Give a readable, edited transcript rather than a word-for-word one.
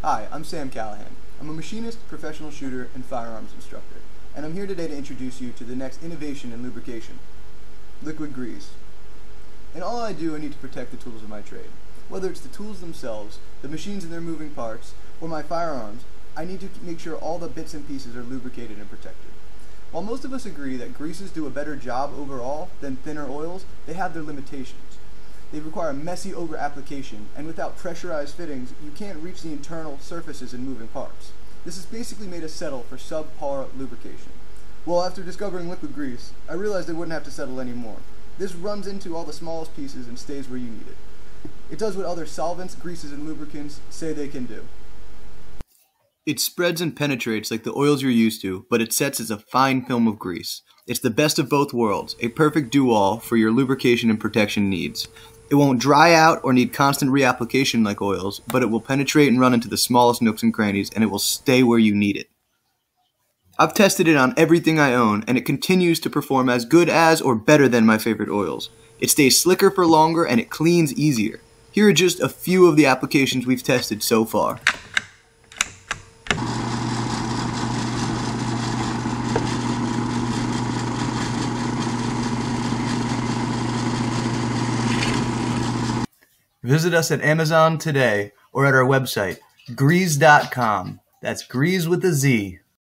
Hi, I'm Sam Callahan. I'm a machinist, professional shooter, and firearms instructor, and I'm here today to introduce you to the next innovation in lubrication, liquid grease. In all I do, I need to protect the tools of my trade. Whether it's the tools themselves, the machines and their moving parts, or my firearms, I need to make sure all the bits and pieces are lubricated and protected. While most of us agree that greases do a better job overall than thinner oils, they have their limitations. They require messy over-application, and without pressurized fittings, you can't reach the internal surfaces and moving parts. This has basically made us settle for subpar lubrication. Well, after discovering liquid grease, I realized I wouldn't have to settle anymore. This runs into all the smallest pieces and stays where you need it. It does what other solvents, greases, and lubricants say they can do. It spreads and penetrates like the oils you're used to, but it sets as a fine film of grease. It's the best of both worlds, a perfect do-all for your lubrication and protection needs. It won't dry out or need constant reapplication like oils, but it will penetrate and run into the smallest nooks and crannies, and it will stay where you need it. I've tested it on everything I own, and it continues to perform as good as or better than my favorite oils. It stays slicker for longer, and it cleans easier. Here are just a few of the applications we've tested so far. Visit us at Amazon today or at our website, grease.com. That's grease with a Z.